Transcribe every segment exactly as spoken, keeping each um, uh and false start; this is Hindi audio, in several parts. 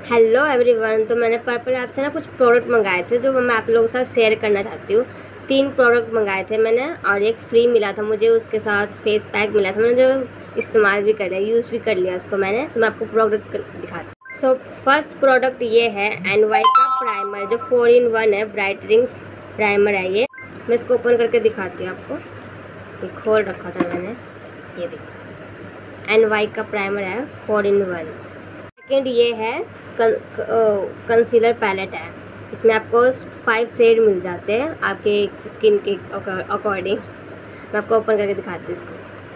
Hello everyone. तो मैंने पर्पल ऐप से ना कुछ प्रोडक्ट मंगाए थे जो मैं आप लोगों के साथ शेयर करना चाहती हूँ। तीन प्रोडक्ट मंगाए थे मैंने और एक फ्री मिला था मुझे, उसके साथ फेस पैक मिला था। मैंने जो इस्तेमाल भी कर लिया, यूज़ भी कर लिया उसको मैंने। तो मैं आपको प्रोडक्ट दिखाती हूँ। सो फर्स्ट प्रोडक्ट ये है एन वाई का प्राइमर, जो फोर इन वन है, ब्राइटनिंग प्राइमर है ये। मैं इसको ओपन करके दिखाती हूँ आपको। ये खोल रखा था मैंने, ये देखो एन वाई का प्राइमर है, फोर इन वन। सेकेंड ये है कंसीलर पैलेट है। इसमें आपको फाइव शेड मिल जाते हैं आपके स्किन के अकॉर्डिंग। मैं आपको ओपन करके दिखाती हूँ इसको।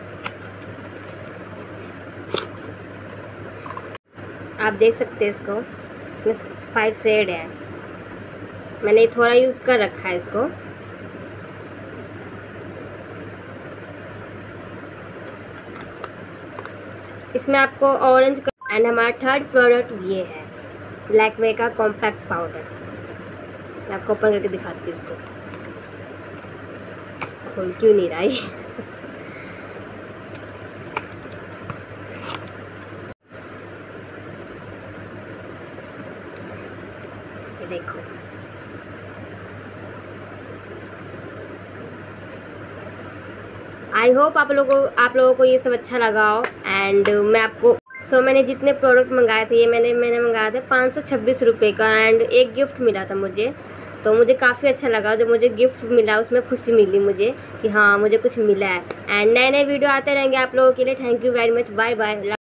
आप देख सकते हैं इसको, इसमें फाइव शेड है। मैंने थोड़ा यूज़ कर रखा है इसको। इसमें आपको ऑरेंज एंड हमारा थर्ड प्रोडक्ट ये है लैक्मे का कॉम्पैक्ट पाउडर। मैं आपको ओपन करके दिखाती हूँ इसको। खोल क्यों नहीं रहा ये ये देखो। आई होप आप लोगों को आप लोगों को ये सब अच्छा लगा हो। एंड मैं आपको सो so, मैंने जितने प्रोडक्ट मंगाए थे ये मैंने मैंने मंगाया था पाँच सौ छब्बीस रुपये का। एंड एक गिफ्ट मिला था मुझे, तो मुझे काफ़ी अच्छा लगा। जो मुझे गिफ्ट मिला उसमें खुशी मिली मुझे कि हाँ मुझे कुछ मिला है। एंड नए नए वीडियो आते रहेंगे आप लोगों के लिए। Thank you very much, bye bye.